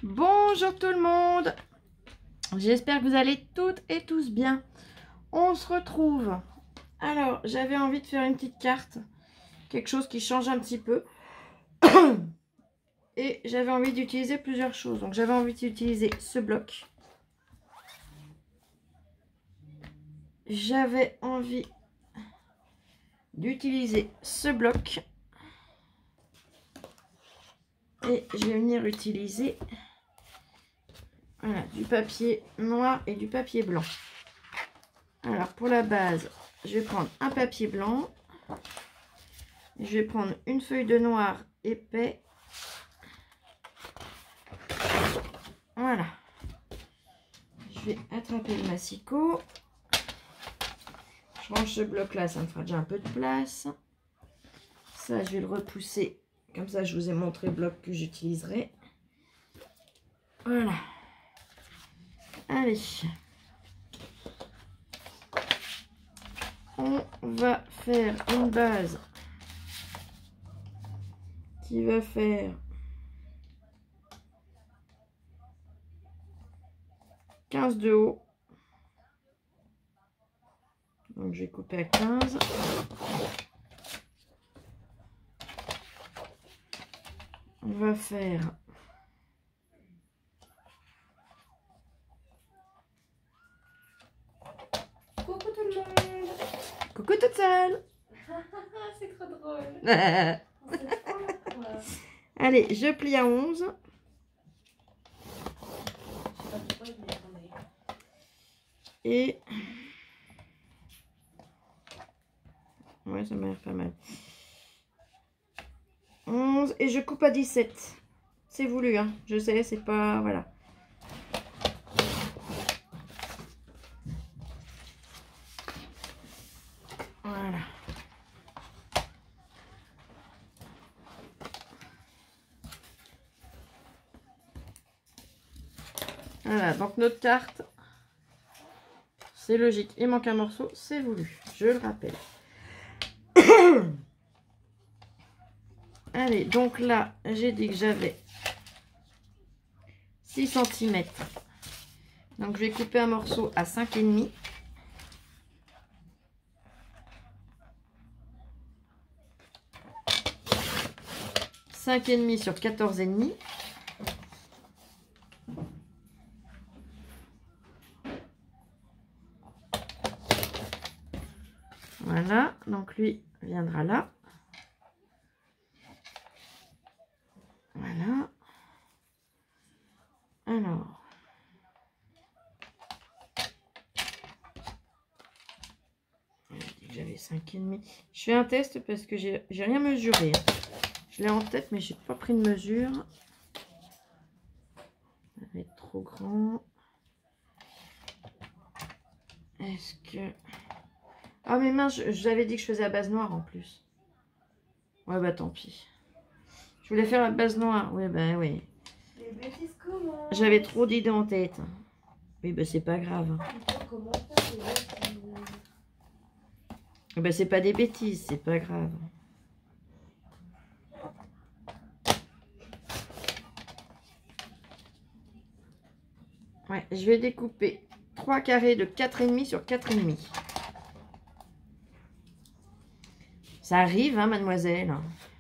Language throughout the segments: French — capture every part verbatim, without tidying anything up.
Bonjour tout le monde, j'espère que vous allez toutes et tous bien. On se retrouve. Alors j'avais envie de faire une petite carte, quelque chose qui change un petit peu. Et j'avais envie d'utiliser plusieurs choses. Donc j'avais envie d'utiliser ce bloc. J'avais envie d'utiliser ce bloc. Et je vais venir utiliser voilà, du papier noir et du papier blanc. Alors pour la base, je vais prendre un papier blanc. Je vais prendre une feuille de noir épais. Voilà. Je vais attraper le massicot. Je range ce bloc là, ça me fera déjà un peu de place. Ça, je vais le repousser. Comme ça, je vous ai montré le bloc que j'utiliserai. Voilà. Allez. On va faire une base qui va faire quinze de haut. Donc je vais couper à quinze. On va faire coucou tout le monde. Coucou toute seule. C'est trop drôle. Allez, je plie à onze. Et ouais, ça m'a l'air pas mal. onze et je coupe à dix-sept. C'est voulu, hein. Je sais, c'est pas... Voilà. Voilà. Voilà, donc notre carte, c'est logique. Il manque un morceau, c'est voulu. Je le rappelle. Allez, donc là, j'ai dit que j'avais six centimètres. Donc, je vais couper un morceau à cinq virgule cinq. cinq virgule cinq sur quatorze virgule cinq. Voilà, donc lui viendra là. Voilà. Alors. J'avais cinq virgule cinq. Je fais un test parce que j'ai rien mesuré. Je l'ai en tête, mais j'ai pas pris de mesure. Ça va être trop grand. Est-ce que... Ah mais mince, j'avais dit que je faisais à base noire en plus. Ouais bah tant pis. Je voulais faire la base noire. Oui bah oui. J'avais trop d'idées en tête. Oui bah c'est pas grave. Bah c'est pas des bêtises, c'est pas grave. Ouais, je vais découper trois carrés de quatre virgule cinq sur quatre virgule cinq. Ça arrive, hein, mademoiselle.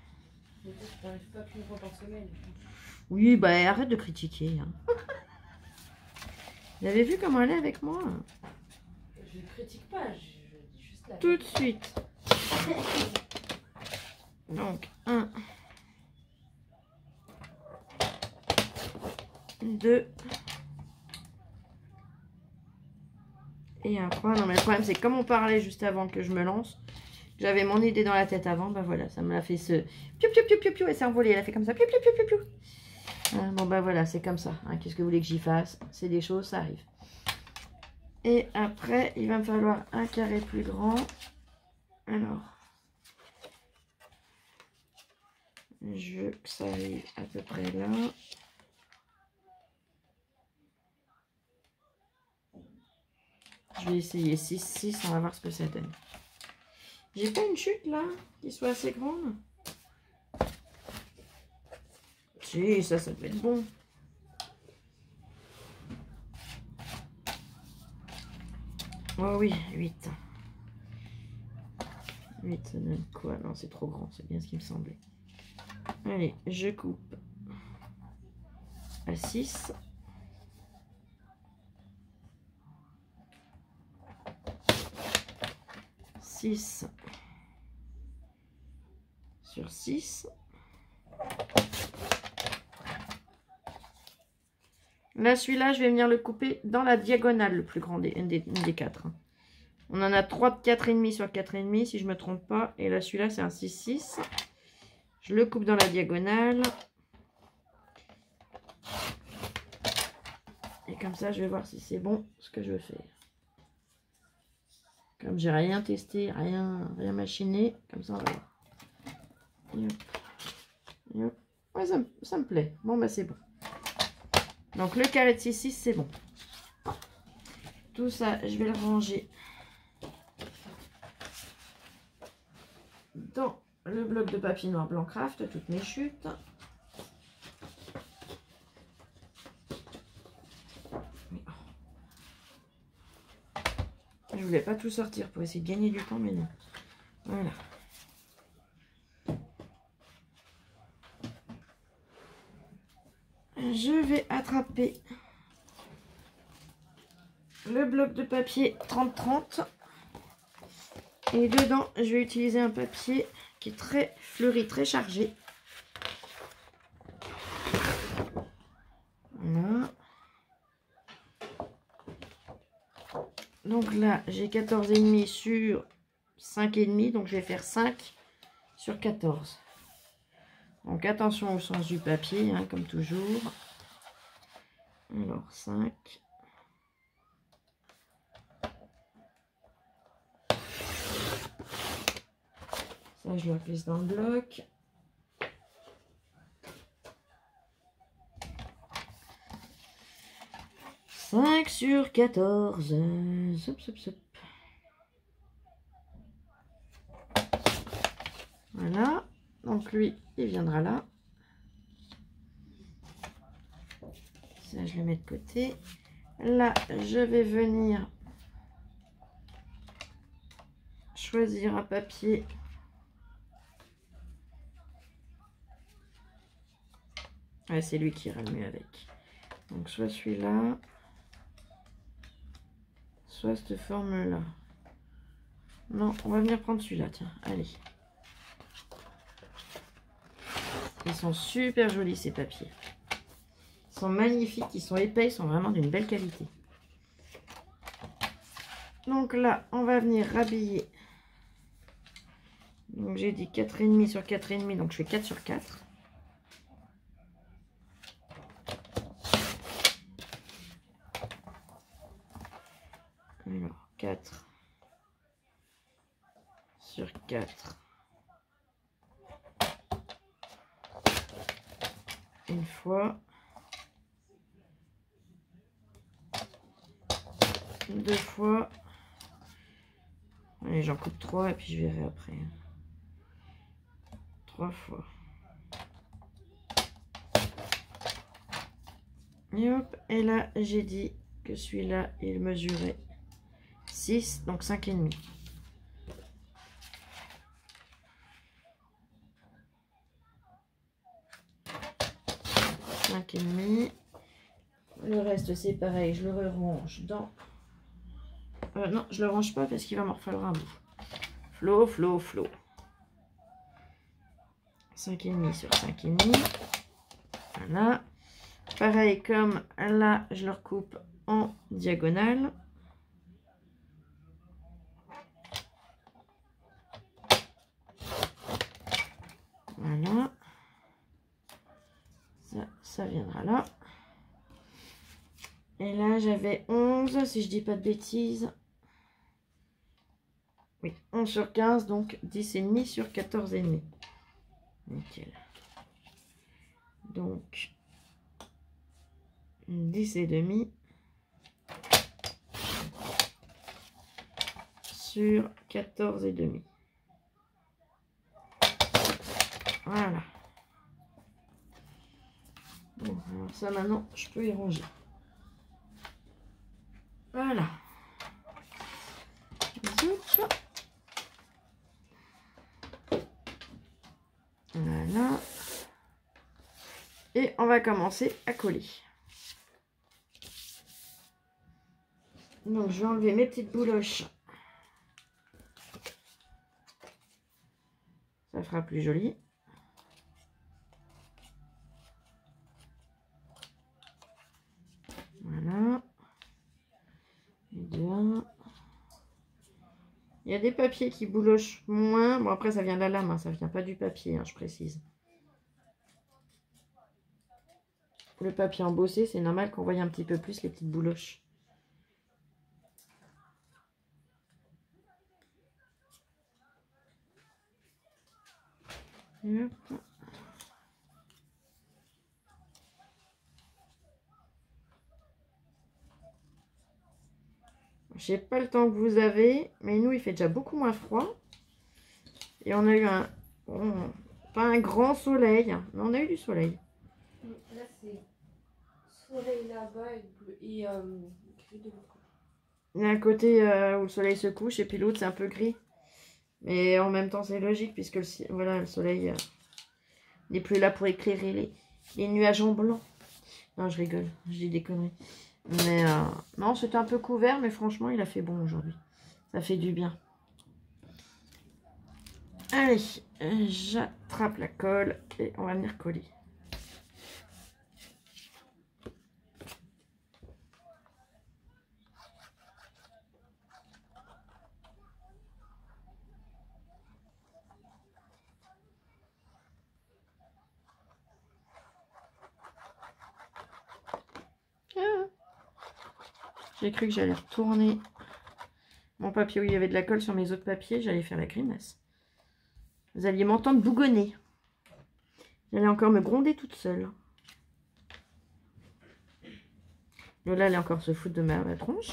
Oui, bah arrête de critiquer. Hein. Vous avez vu comment elle est avec moi? Je ne critique pas, je, je dis juste la... Tout de suite. Donc, un, deux et un, trois. Non, mais le problème, c'est comme on parlait juste avant que je me lance, j'avais mon idée dans la tête avant, bah voilà, ça me l'a fait ce piou piou piou piou piou, et s'est envolé, elle a fait comme ça, piou piou piou piou piou. Ah, bon bah voilà, c'est comme ça, hein. Qu'est-ce que vous voulez que j'y fasse? C'est des choses, ça arrive. Et après, il va me falloir un carré plus grand. Alors, je veux que ça arrive à peu près là. Je vais essayer six, six, on va voir ce que ça donne. J'ai pas une chute là, qui soit assez grande. Si, ça, ça peut être bon. Oh oui, huit. huit, ça donne quoi? Non, c'est trop grand, c'est bien ce qui me semblait. Allez, je coupe à six. six sur six. Là, celui-là, je vais venir le couper dans la diagonale, le plus grand des, des, des quatre. On en a trois de quatre virgule cinq sur quatre virgule cinq, si je ne me trompe pas. Et là, celui-là, c'est un six six. Je le coupe dans la diagonale. Et comme ça, je vais voir si c'est bon ce que je veux faire. Comme j'ai rien testé, rien, rien machiné, comme ça, on va voir. Et hop. Et hop. Ouais, ça, ça me plaît. Bon, bah, c'est bon. Donc, le carré de six six, c'est bon. Tout ça, je vais le ranger dans le bloc de papier noir blanc craft, toutes mes chutes. Je voulais pas tout sortir pour essayer de gagner du temps, mais non. Voilà. Je vais attraper le bloc de papier trente trente. Et dedans, je vais utiliser un papier qui est très fleuri, très chargé. Voilà. Donc là, j'ai quatorze virgule cinq sur cinq virgule cinq. Donc je vais faire cinq sur quatorze. Donc attention au sens du papier, hein, comme toujours. Alors cinq. Ça, je le glisse dans le bloc. cinq sur quatorze. Sop, sop, sop. Voilà. Donc lui, il viendra là. Ça, je le mets de côté. Là, je vais venir choisir un papier. Ouais, c'est lui qui ira le mieux avec. Donc, soit celui-là, soit cette forme-là. Non, on va venir prendre celui-là, tiens, allez. Ils sont super jolis, ces papiers. Ils sont magnifiques, ils sont épais, ils sont vraiment d'une belle qualité. Donc là, on va venir rhabiller. Donc j'ai dit quatre virgule cinq sur quatre virgule cinq, donc je fais quatre sur quatre. Alors, quatre sur quatre. Une fois. Deux fois. Allez, j'en coupe trois et puis je verrai après. Trois fois. Et hop, et là, j'ai dit que celui-là, il mesurait six, donc cinq virgule cinq. cinq virgule cinq. Le reste, c'est pareil, je le range dans... Euh, non, je le range pas parce qu'il va m'en falloir un bout. Flot, flot, flot. cinq virgule cinq sur cinq virgule cinq. Voilà. Pareil, comme là, je le recoupe en diagonale. Voilà. Ça, ça viendra là. Et là, j'avais onze, si je dis pas de bêtises. Oui, onze sur quinze, donc dix virgule cinq sur quatorze virgule cinq. Nickel. Donc, dix virgule cinq sur quatorze virgule cinq. Voilà. Bon, alors ça maintenant, je peux y ranger. Voilà. Hop. Voilà. Et on va commencer à coller. Donc je vais enlever mes petites bouloches. Ça fera plus joli. Voilà. Et deux. Il y a des papiers qui boulochent moins. Bon, après, ça vient de la lame, hein. Ça vient pas du papier, hein, je précise. Le papier embossé, c'est normal qu'on voie un petit peu plus les petites bouloches. Hop. Je sais pas le temps que vous avez, mais nous, il fait déjà beaucoup moins froid. Et on a eu un... Bon, pas un grand soleil, mais on a eu du soleil. Là, c'est soleil là-bas et, et euh, gris de l'autre côté. Il y a un côté euh, où le soleil se couche et puis l'autre, c'est un peu gris. Mais en même temps, c'est logique puisque le, voilà, le soleil euh, n'est plus là pour éclairer les, les nuages en blanc. Non, je rigole, je dis des conneries. Mais euh, non, c'était un peu couvert, mais franchement, il a fait bon aujourd'hui. Ça fait du bien. Allez, j'attrape la colle et on va venir coller. Ah. J'ai cru que j'allais retourner mon papier où il y avait de la colle sur mes autres papiers. J'allais faire la grimace. Vous alliez m'entendre bougonner. J'allais encore me gronder toute seule. Lola, elle est encore se foutre de ma, ma tronche.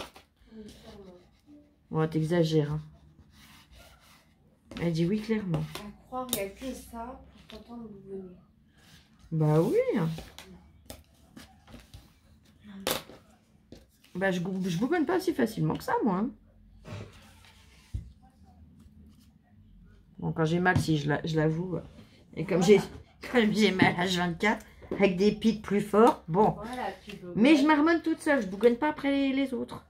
Bon, t'exagères. Hein. Elle dit oui, clairement. À croire qu'il n'y a que ça pour t'entendre bougonner. Bah oui. Bah je, je bougonne pas si facilement que ça, moi. Hein. Bon, quand j'ai mal, si je l'avoue. Et comme j'ai comme j'ai mal à H vingt-quatre, avec des pics plus forts, bon. Voilà, tu mais je marmonne toute seule, je bougonne pas après les, les autres.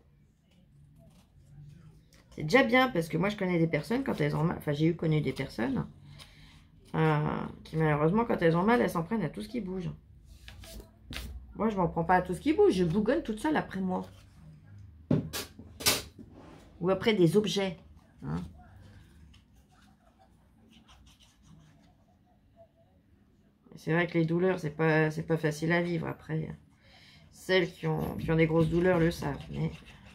C'est déjà bien, parce que moi, je connais des personnes, quand elles ont mal, enfin, j'ai eu connu des personnes, euh, qui malheureusement, quand elles ont mal, elles s'en prennent à tout ce qui bouge. Moi, je m'en prends pas à tout ce qui bouge, je bougonne toute seule après moi. Ou après des objets. Hein. C'est vrai que les douleurs, c'est pas, c'est pas facile à vivre après. Celles qui ont, qui ont des grosses douleurs le savent. Mais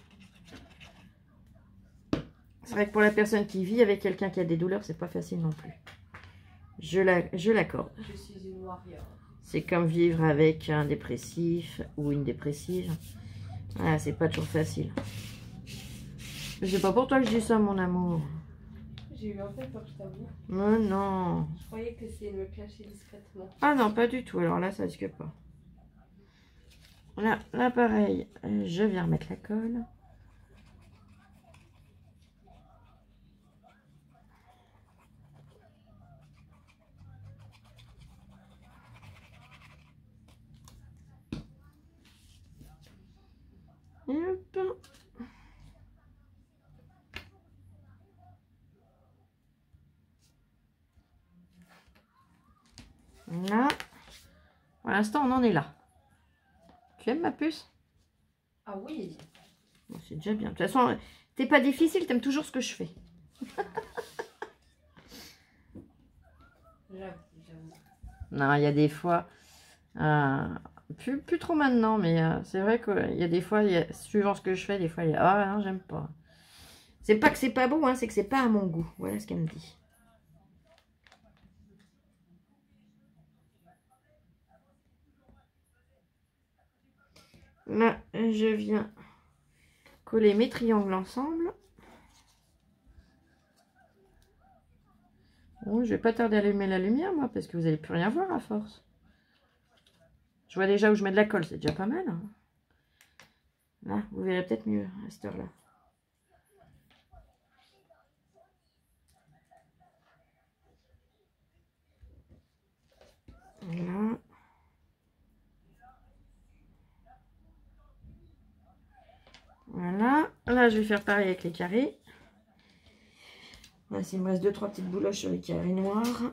c'est vrai que pour la personne qui vit avec quelqu'un qui a des douleurs, c'est pas facile non plus. Je l'accorde. Je suis une warrior. C'est comme vivre avec un dépressif ou une dépressive. Ah, c'est pas toujours facile. C'est pas pour toi que je dis ça, mon amour. J'ai eu un peu peur, je t'avoue. Mais non. Je croyais que c'est de me cacher discrètement. Ah non, pas du tout. Alors là, ça risque pas. Là, là pareil, je viens remettre la colle. Et hop. Là, pour l'instant, on en est là. Tu aimes ma puce? Ah oui. Bon, c'est déjà bien. De toute façon, t'es pas difficile, t'aimes toujours ce que je fais. Non, il y a des fois, euh, plus, plus trop maintenant, mais euh, c'est vrai qu'il y a des fois, y a, suivant ce que je fais, des fois, il y a, ah non, j'aime pas. C'est pas que c'est pas bon, hein, c'est que c'est pas à mon goût. Voilà ce qu'elle me dit. Là, je viens coller mes triangles ensemble. Bon, je vais pas tarder à allumer la lumière, moi, parce que vous n'allez plus rien voir à force. Je vois déjà où je mets de la colle, c'est déjà pas mal. Hein. Là, vous verrez peut-être mieux à cette heure-là. Voilà. Voilà. Là, je vais faire pareil avec les carrés. Là, il me reste deux trois petites bouloches sur les carrés noirs.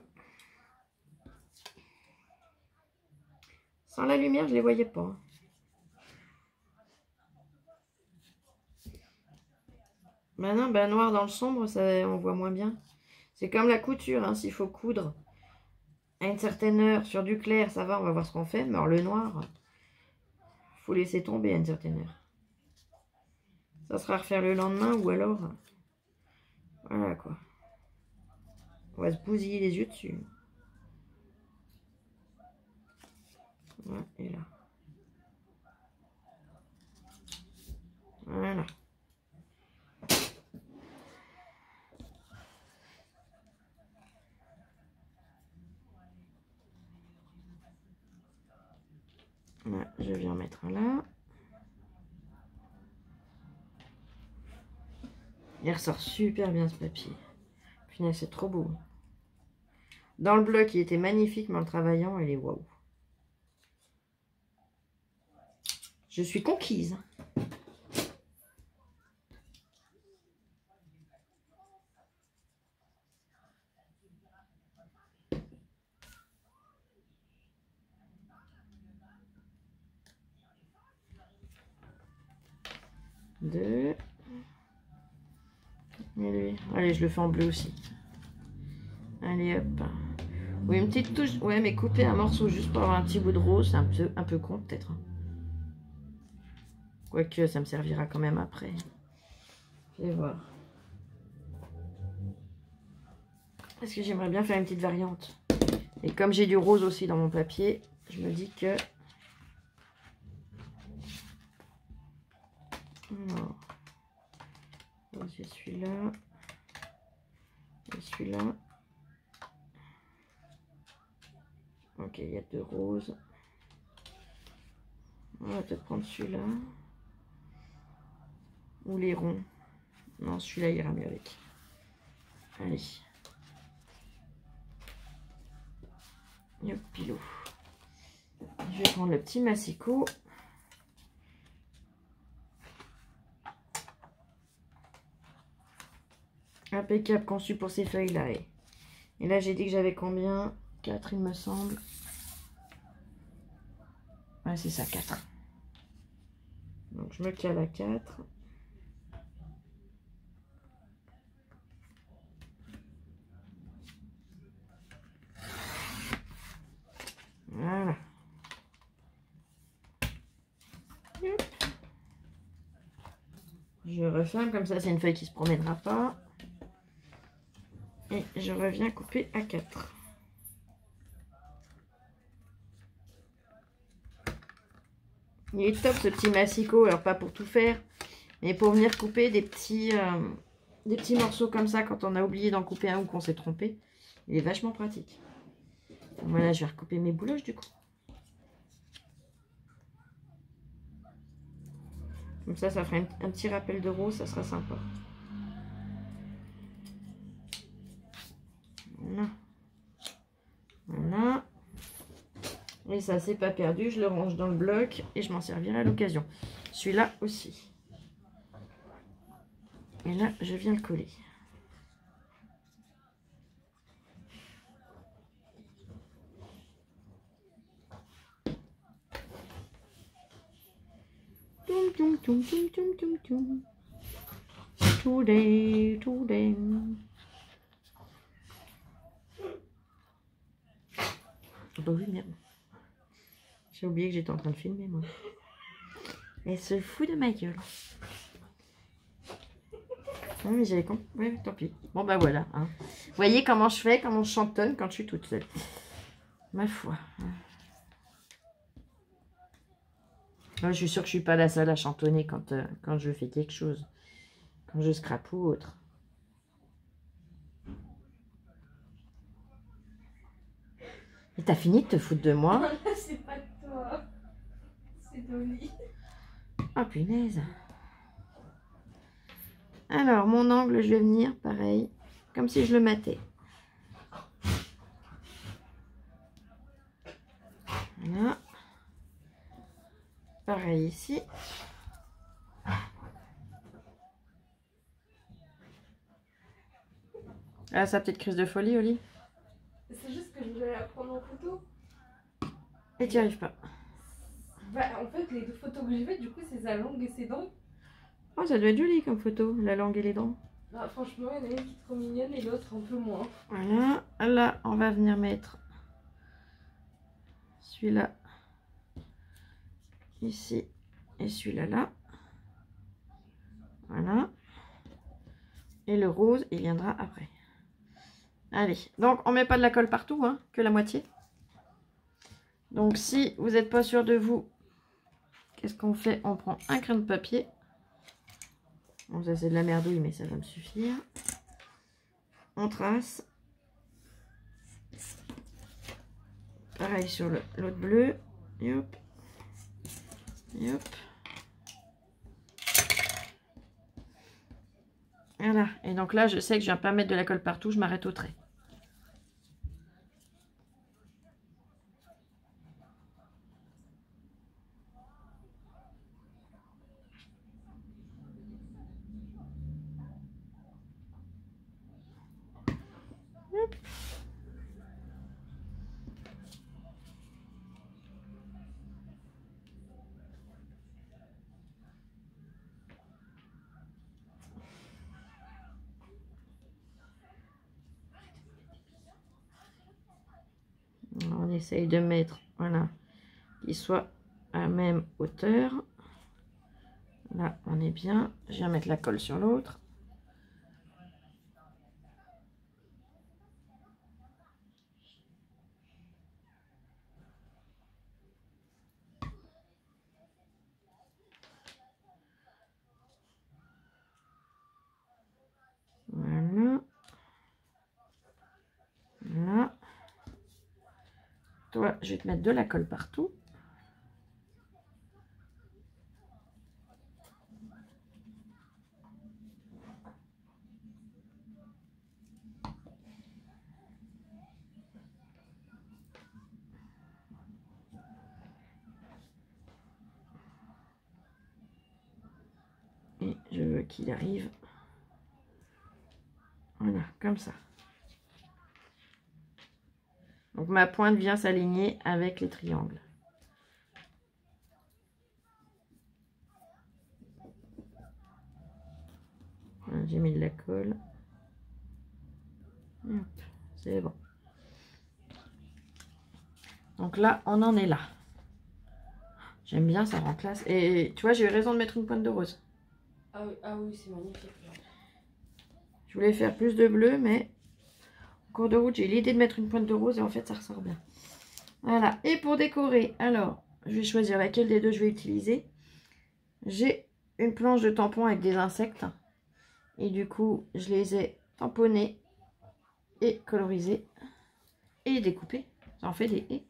Sans la lumière, je les voyais pas. Maintenant, ben, noir dans le sombre, ça, on voit moins bien. C'est comme la couture, hein, s'il faut coudre à une certaine heure sur du clair, ça va, on va voir ce qu'on fait. Mais alors le noir, faut laisser tomber à une certaine heure. Ça sera à refaire le lendemain ou alors... Voilà quoi. On va se bousiller les yeux dessus. Voilà, et là. Voilà. Voilà, je viens mettre là. Il ressort super bien ce papier. Punaise, c'est trop beau. Dans le bloc, il était magnifique, mais en le travaillant, il est waouh. Je suis conquise. Deux. Allez, allez, je le fais en bleu aussi. Allez, hop. Oui, une petite touche. Ouais, mais couper un morceau juste pour avoir un petit bout de rose, c'est un peu, un peu con, peut-être. Quoique, ça me servira quand même après. Je vais voir. Parce que j'aimerais bien faire une petite variante. Et comme j'ai du rose aussi dans mon papier, je me dis que... Alors, j'ai celui-là. Et celui-là. Ok, il y a deux roses. On va peut-être prendre celui-là. Ou les ronds. Non, celui-là ira mieux avec. Allez. Hop, pilou. Je vais prendre le petit massicot. Impeccable, conçu pour ces feuilles-là. Et, et là, j'ai dit que j'avais combien? quatre, il me semble. Ouais, c'est ça, quatre. Donc, je me cale à quatre. Voilà. Hop. Je referme, comme ça, c'est une feuille qui ne se promènera pas. Et je reviens couper à quatre. Il est top ce petit massicot, alors pas pour tout faire, mais pour venir couper des petits, euh, des petits morceaux comme ça quand on a oublié d'en couper un ou qu'on s'est trompé. Il est vachement pratique. Voilà, je vais recouper mes bouloches du coup. Comme ça, ça fera un, un petit rappel de rose, ça sera sympa. Voilà. Voilà. Et ça, c'est pas perdu. Je le range dans le bloc et je m'en servirai à l'occasion. Celui-là aussi. Et là, je viens le coller. Toum, toum, toum, toum, toum, toum, toum. Today, today. Bah oui, merde. J'ai oublié que j'étais en train de filmer, moi. Elle se fout de ma gueule. Ah, mais j'avais compris. Ouais, tant pis. Bon, bah voilà. Hein. Vous voyez comment je fais, comment je chantonne quand je suis toute seule. Ma foi. Moi, je suis sûre que je suis pas la seule à chantonner quand, euh, quand je fais quelque chose. Quand je scrape ou autre. Et t'as fini de te foutre de moi? C'est pas de toi. C'est Dolly. Oh punaise. Alors, mon angle, je vais venir, pareil. Comme si je le matais. Voilà. Pareil ici. Ah, sa petite crise de folie, Oli. C'est juste que je voulais la prendre en photo. Et tu n'y arrives pas. Bah, en fait, les deux photos que j'ai faites, du coup, c'est sa langue et ses dents. Oh, ça doit être joli comme photo, la langue et les dents. Bah, franchement, il y en a une qui est trop mignonne et l'autre un peu moins. Voilà. Là, on va venir mettre celui-là ici et celui-là là. Voilà. Et le rose, il viendra après. Allez, donc on met pas de la colle partout, hein, que la moitié. Donc si vous n'êtes pas sûr de vous, qu'est-ce qu'on fait? On prend un crayon de papier. Bon, ça c'est de la merdouille, mais ça va me suffire. On trace. Pareil sur l'autre bleu. Et hop. Et hop. Voilà. Et donc là, je sais que je viens pas mettre de la colle partout, je m'arrête au trait. Hop. On essaye de mettre, voilà, qu'il soit à la même hauteur. Là, on est bien. Je viens mettre la colle sur l'autre. Voilà. Voilà. Toi, je vais te mettre de la colle partout. Et je veux qu'il arrive. Voilà, comme ça. Donc ma pointe vient s'aligner avec les triangles. Voilà, j'ai mis de la colle. C'est bon. Donc là, on en est là. J'aime bien, ça rend classe. Et tu vois, j'ai eu raison de mettre une pointe de rose. Ah oui, ah oui, c'est magnifique. Je voulais faire plus de bleu, mais en cours de route, j'ai eu l'idée de mettre une pointe de rose et en fait, ça ressort bien. Voilà. Et pour décorer, alors, je vais choisir laquelle des deux je vais utiliser. J'ai une planche de tampons avec des insectes. Et du coup, je les ai tamponnés et colorisés et découpés. Ça en fait des haies.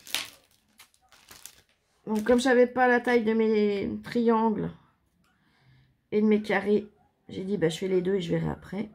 Donc, comme je savais pas la taille de mes triangles et de mes carrés, j'ai dit, bah, je fais les deux et je verrai après.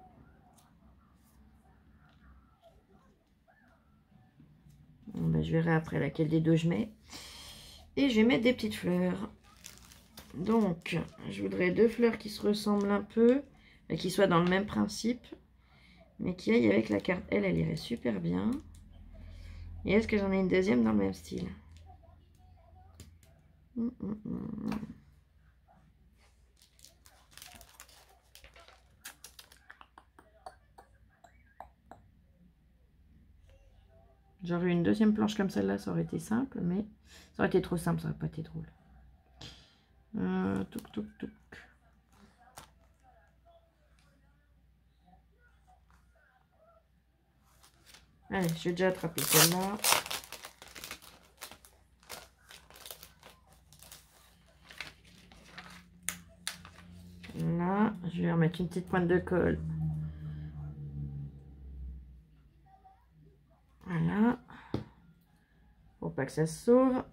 Bon, bah, je verrai après laquelle des deux je mets. Et je vais mettre des petites fleurs. Donc, je voudrais deux fleurs qui se ressemblent un peu, et qui soient dans le même principe, mais qui aillent avec la carte. Elle, elle irait super bien. Et est-ce que j'en ai une deuxième dans le même style? Hum, hum, hum. J'aurais eu une deuxième planche comme celle-là, ça aurait été simple, mais ça aurait été trop simple, ça aurait pas été drôle. Euh, touc, touc, touc. Allez, je vais déjà attraper celle-là. Là, je vais remettre une petite pointe de colle. Voilà. Pour pas que ça se sauve.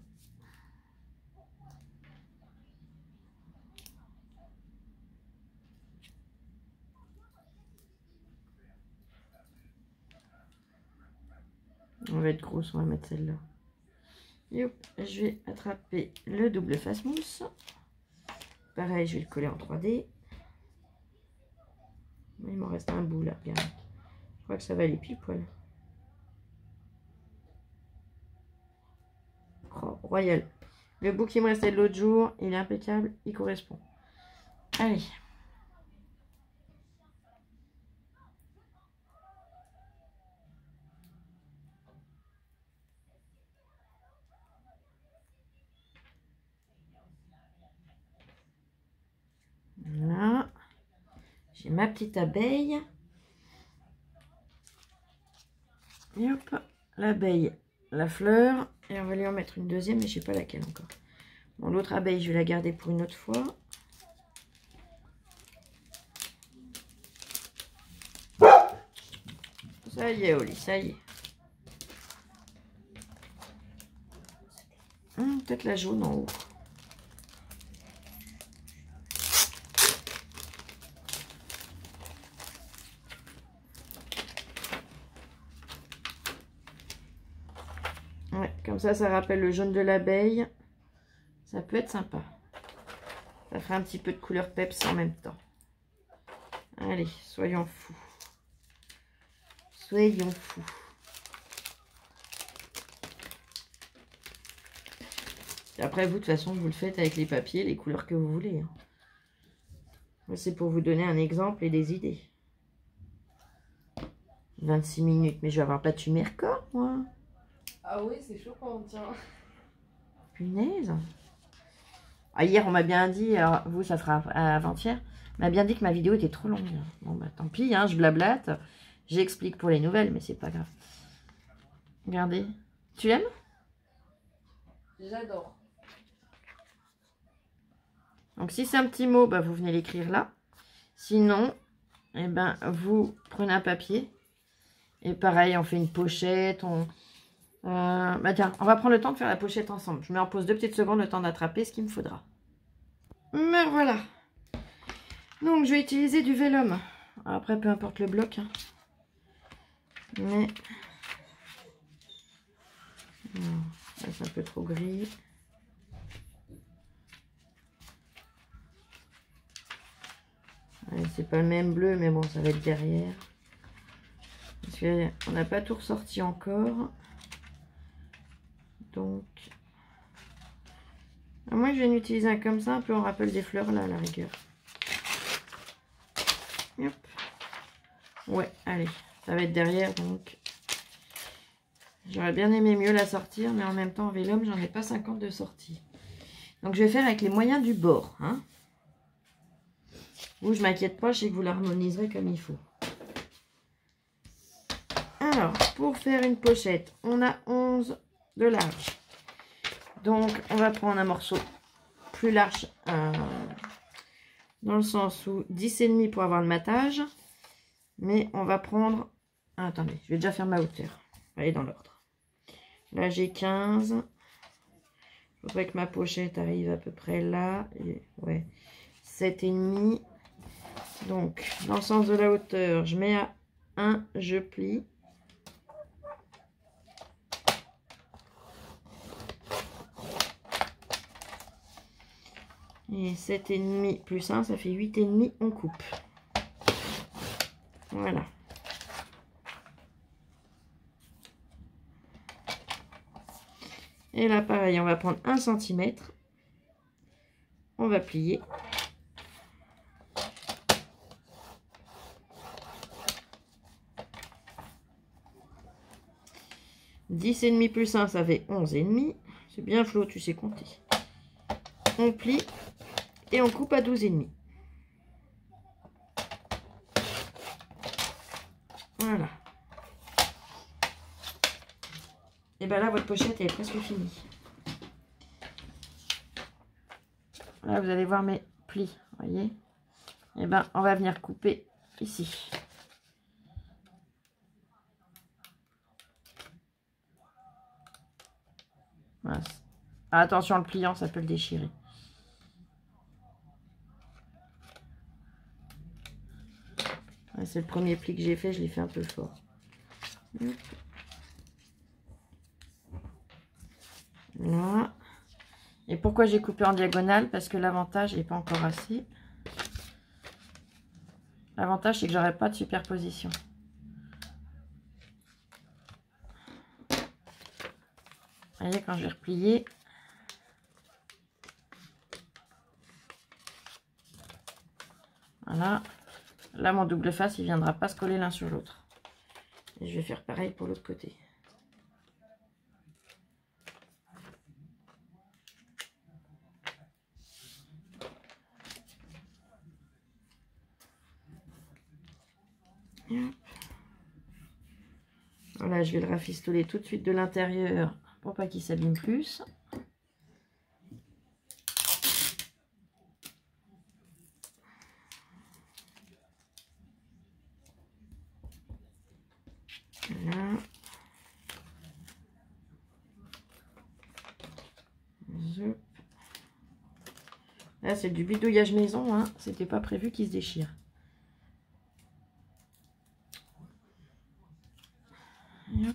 On va être grosse, on va mettre celle-là. Youp, je vais attraper le double face mousse. Pareil, je vais le coller en trois D. Il m'en reste un bout là, regarde. Je crois que ça va aller pile poil. Oh, royal. Le bout qui me restait de l'autre jour, il est impeccable, il correspond. Allez. Voilà. J'ai ma petite abeille. Et hop, l'abeille, la fleur. Et on va lui en mettre une deuxième, mais je sais pas laquelle encore. Bon, l'autre abeille, je vais la garder pour une autre fois. Ça y est, Oli, ça y est. Hum, peut-être la jaune en haut. Ouais, comme ça, ça rappelle le jaune de l'abeille. Ça peut être sympa. Ça fera un petit peu de couleur peps en même temps. Allez, soyons fous. Soyons fous. Et après, vous, de toute façon, vous le faites avec les papiers, les couleurs que vous voulez. C'est pour vous donner un exemple et des idées. vingt-six minutes, mais je vais avoir pas tué mes records, moi. Ah oui, c'est chaud quand on tient. Punaise. Ah, hier, on m'a bien dit, alors vous, ça sera avant-hier, on m'a bien dit que ma vidéo était trop longue. Bon, bah tant pis, hein, je blablate. J'explique pour les nouvelles, mais c'est pas grave. Regardez. Tu l'aimes? J'adore. Donc, si c'est un petit mot, bah, vous venez l'écrire là. Sinon, eh ben, vous prenez un papier. Et pareil, on fait une pochette. On... Euh, bah tiens, on va prendre le temps de faire la pochette ensemble. Je mets en pause deux petites secondes, le temps d'attraper ce qu'il me faudra. Mais voilà. Donc, je vais utiliser du vélum. Après, peu importe le bloc. Hein. Mais... c'est un peu trop gris. C'est pas le même bleu, mais bon, ça va être derrière. Parce qu'on n'a pas tout ressorti encore. Donc... moi, je viens d'utiliser un comme ça, un peu en rappel des fleurs, là, à la rigueur. Hop. Ouais, allez. Ça va être derrière, donc... j'aurais bien aimé mieux la sortir, mais en même temps, en vélum, j'en ai pas cinquante de sortie. Donc, je vais faire avec les moyens du bord, hein. Vous, je m'inquiète pas, je sais que vous l'harmoniserez comme il faut. Alors, pour faire une pochette, on a onze de large. Donc, on va prendre un morceau plus large, euh, dans le sens où dix et demi pour avoir le matage. Mais on va prendre... ah, attendez, je vais déjà faire ma hauteur. Allez, dans l'ordre. Là, j'ai quinze. Il faudrait que ma pochette arrive à peu près là. Et, ouais, sept et demi. Donc, dans le sens de la hauteur, je mets à un, je plie. Et sept et demi plus un, ça fait huit et demi, on coupe. Voilà. Et là, pareil, on va prendre un centimètre. On va plier. dix et demi plus un, ça fait onze et demi. C'est bien Flo, tu sais compter. On plie et on coupe à douze et demi. Voilà. Et bien là, votre pochette est presque finie. Là, vous allez voir mes plis, voyez. Et ben, on va venir couper ici. Voilà. Attention, le pliant, ça peut le déchirer. C'est le premier pli que j'ai fait, je l'ai fait un peu fort. Là. Et pourquoi j'ai coupé en diagonale? Parce que l'avantage n'est pas encore assez. L'avantage, c'est que j'aurai pas de superposition. Vous voyez, quand je vais replier, voilà. Là, mon double face, il viendra pas se coller l'un sur l'autre. Et je vais faire pareil pour l'autre côté. Voilà, je vais le rafistoler tout de suite de l'intérieur pour pas qu'il s'abîme plus. Voilà. Zoup. Là, c'est du bidouillage maison, hein. C'était pas prévu qu'il se déchire. Hop.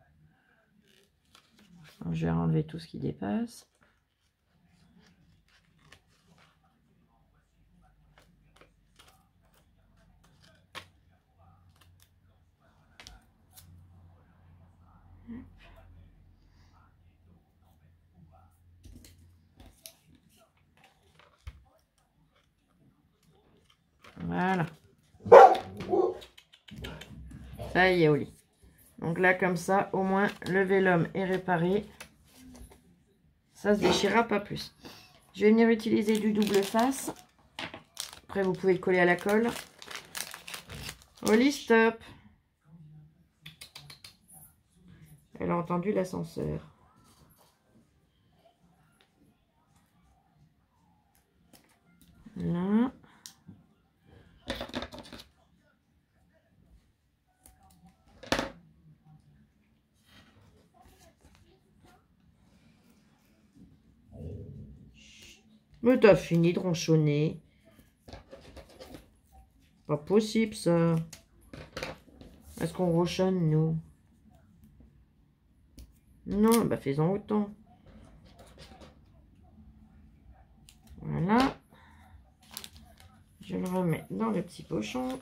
Alors, je vais enlever tout ce qui dépasse. Voilà. Ça y est, au lit. Donc là, comme ça, au moins, le vélum est réparé. Ça se déchirera pas plus. Je vais venir utiliser du double face. Après, vous pouvez le coller à la colle. Au lit, stop. Elle a entendu l'ascenseur. Là. Mais t'as fini de ronchonner. Pas possible, ça. Est-ce qu'on ronchonne, nous? Non, bah fais-en autant. Voilà. Je le remets dans le petit pochon.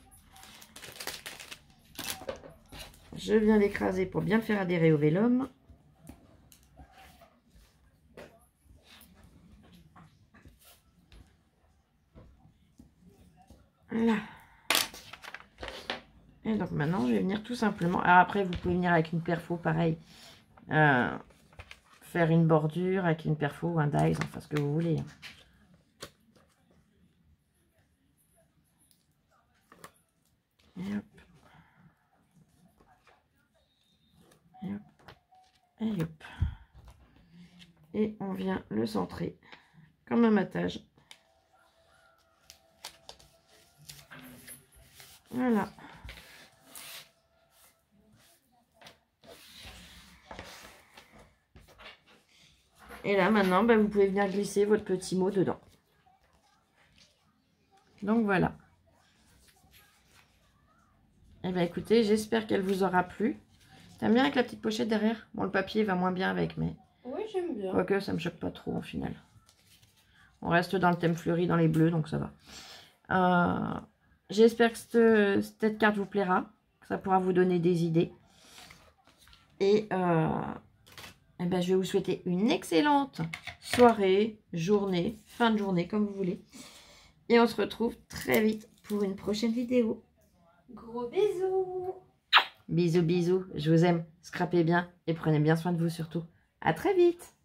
Je viens l'écraser pour bien le faire adhérer au vélum. Voilà. Et donc maintenant, je vais venir tout simplement... Alors après, vous pouvez venir avec une perfo, pareil. Euh, faire une bordure avec une perfo ou un dies, enfin ce que vous voulez. Et hop. Et hop. Et hop. Et on vient le centrer comme un matage. Voilà. Et là, maintenant, bah, vous pouvez venir glisser votre petit mot dedans. Donc, voilà. Et bien, écoutez, j'espère qu'elle vous aura plu. T'aimes bien avec la petite pochette derrière? Bon, le papier va moins bien avec, mais... Oui, j'aime bien. Quoique, ça me choque pas trop, au final. On reste dans le thème fleuri, dans les bleus, donc ça va. Euh, j'espère que cette, cette carte vous plaira. Que ça pourra vous donner des idées. Et... Euh, Eh ben, je vais vous souhaiter une excellente soirée, journée, fin de journée, comme vous voulez. Et on se retrouve très vite pour une prochaine vidéo. Gros bisous. Bisous, bisous. Je vous aime. Scrapez bien et prenez bien soin de vous surtout. À très vite.